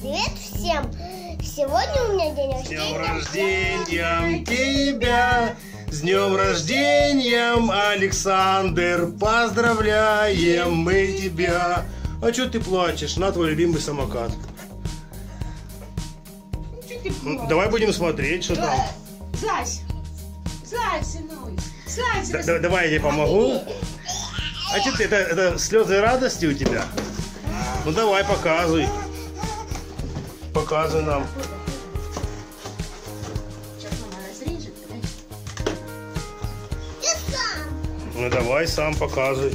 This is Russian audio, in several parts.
привет всем! Сегодня у меня день рождения. С днем рождения тебя! С днем рождения, Александр! Поздравляем мы тебя! А что ты плачешь? На твой любимый самокат. Давай будем смотреть, что там. Зась! Зась, сынок! Зась! Давай я тебе помогу. А что ты, это слезы радости у тебя? Ну давай, показывай. Показывай нам. Сейчас мама разрежет, да? Я сам. Ну давай, сам показывай.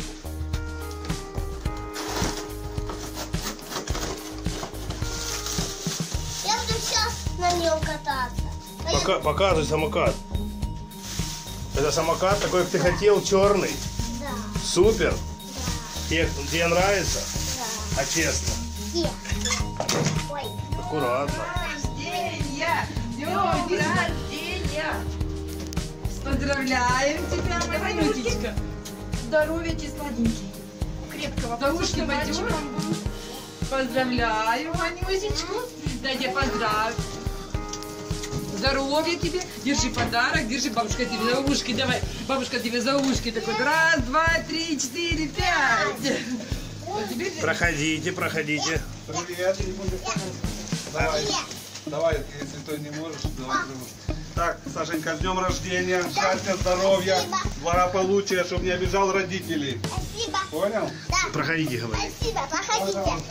Я буду сейчас на нем кататься. Показывай самокат. Это самокат такой, как ты хотел, черный. Да. Супер. Да. Тебе нравится? Да. А честно? Где? Ой. Аккуратно. Рождения! Днем рождения! Поздравляем тебя, моя Анютечка! Здоровья тебе, сладенький! Крепкого, Здоровья, пойдем. Поздравляю, Анютечку! Дай тебе поздрав. Здоровья тебе! Держи подарок, держи, бабушка тебе за ушки, давай. Бабушка тебе за ушки такой. Раз, два, три, четыре, пять. Вот теперь... Проходите, проходите. Привет. Давай, давай, если ты не можешь, давай. Так, Сашенька, с днем рождения, счастья, здоровья, благополучия, чтобы не обижал родителей. Спасибо. Понял? Да. Проходите, говори. Спасибо, проходите.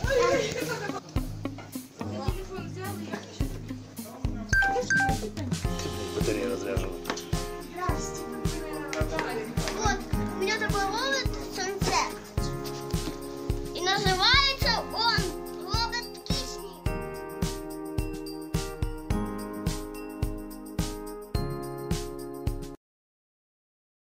Батарея разряжена.